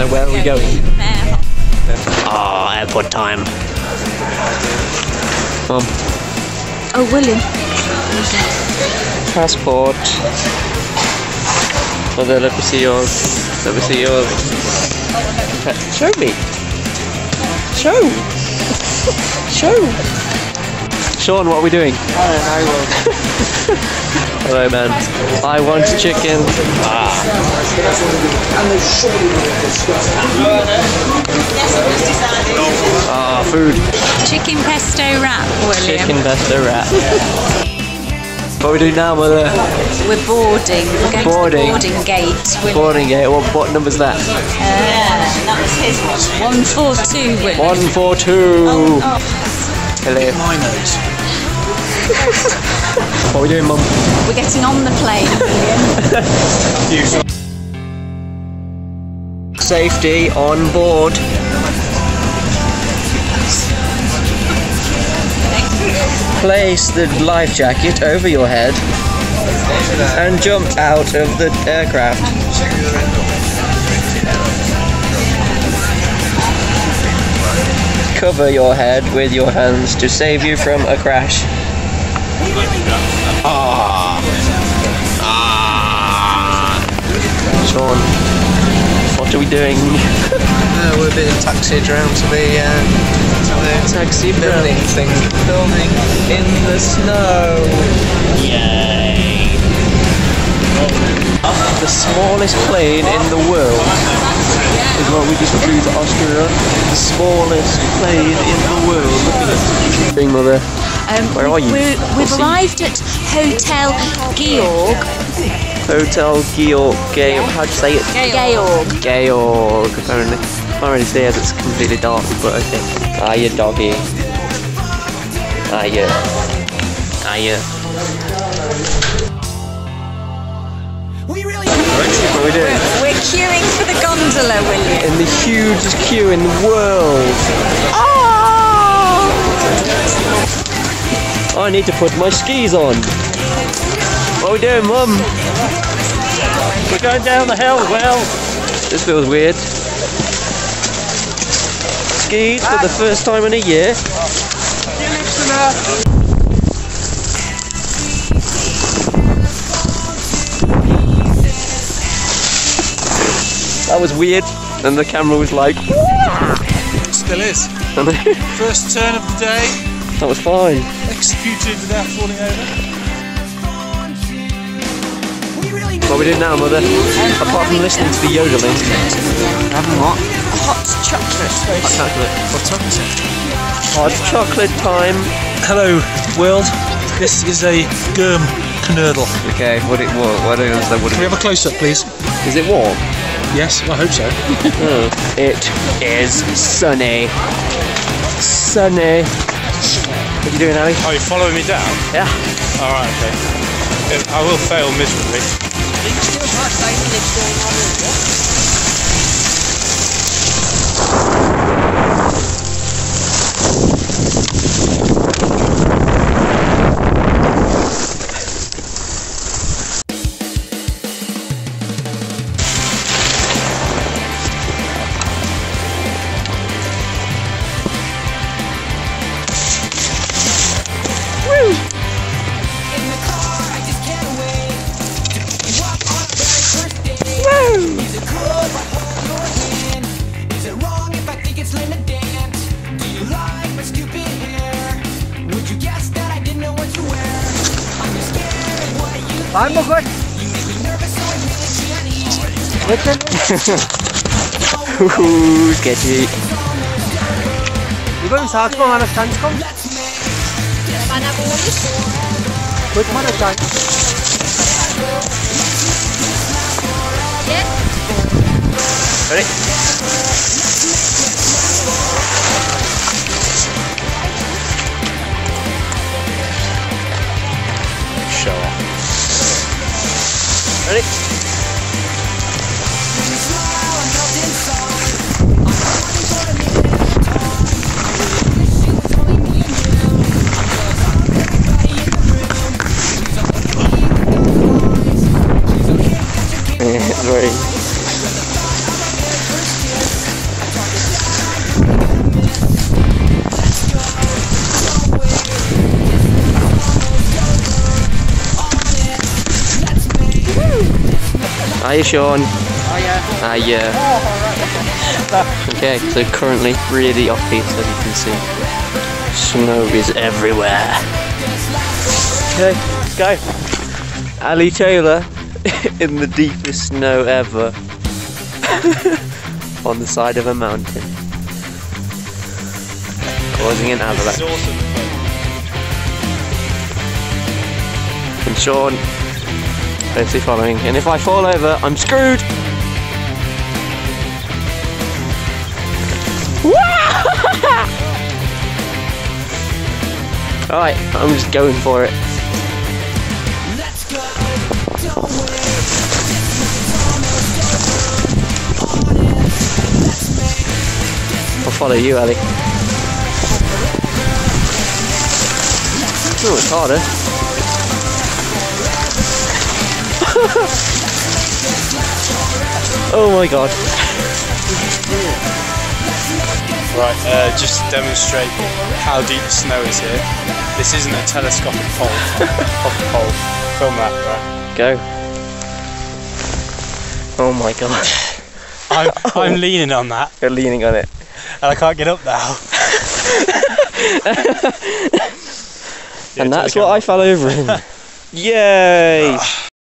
where are we going? Ah, airport time. Mum. Oh, William. Passport. Mother, let me see yours. Let me see yours. Show me. Show. Show. Sean, what are we doing? I don't know, Will. Hello, man. I want chicken. Food. Chicken pesto wrap, William. Chicken pesto wrap. What are we doing now, Mother? We're boarding. We're going Boarding. to the boarding gate. Boarding gate. What number's that? That was his one. 142, William. 142. Hello. My nose. What are we doing, Mum? We're getting on the plane, William. Safety on board. Place the life jacket over your head and jump out of the aircraft. Cover your head with your hands to save you from a crash. Sean, what are we doing? We're being taxied around to the Taxi building thing. Filming in the snow. Yay! The smallest plane in the world is what we just flew to Austria. The smallest plane in the world. Look at it. Bring Mother. Where are you? We've arrived at Hotel Georg. Hotel Georg. How'd you say it? Georg. Georg, apparently. I can't really see as it's completely dark, but okay. Hiya, doggy. Hiya. Hiya. What are we doing? We're queuing for the gondola, William. In the hugest queue in the world. I need to put my skis on. What are we doing, Mum? We're going down the hill, Will. This feels weird. Skis for the first time in a year. That was weird, and the camera was like... Still is. First turn of the day. That was fine. Executed without falling over. What are we doing now, Mother? Apart from listening to the yodeling. Having what? Hot chocolate. Hot chocolate. What time is it? Hot chocolate time. Hello, world. This is a Germ knödel. Okay, what is that? Can we have a close-up, please? Is it warm? Yes, I hope so. It is sunny. Sunny. What are you doing, Harry? Oh, you're following me down? Yeah. Alright, okay. I will fail miserably. I'm good. Ooh, sketchy. You going to start when a chance comes? Quick when a chance. Ready? Show off. Ready? Sorry. Hiya, Sean. Oh yeah. Hiya. Okay, so currently really off-piste, as you can see. Snow is everywhere. Okay, let's go. Ali Taylor in the deepest snow ever. On the side of a mountain. Causing an avalanche. And Sean closely following. And if I fall over, I'm screwed! Alright, I'm just going for it. I'll follow you, Ali. Oh, it's harder. Oh my god. Right, just to demonstrate how deep the snow is here. This isn't a telescopic pole, proper pole. Film that, right? Go. Oh my god. I'm leaning on that. You're leaning on it. And I can't get up now. And that's what I fell over in. Yay!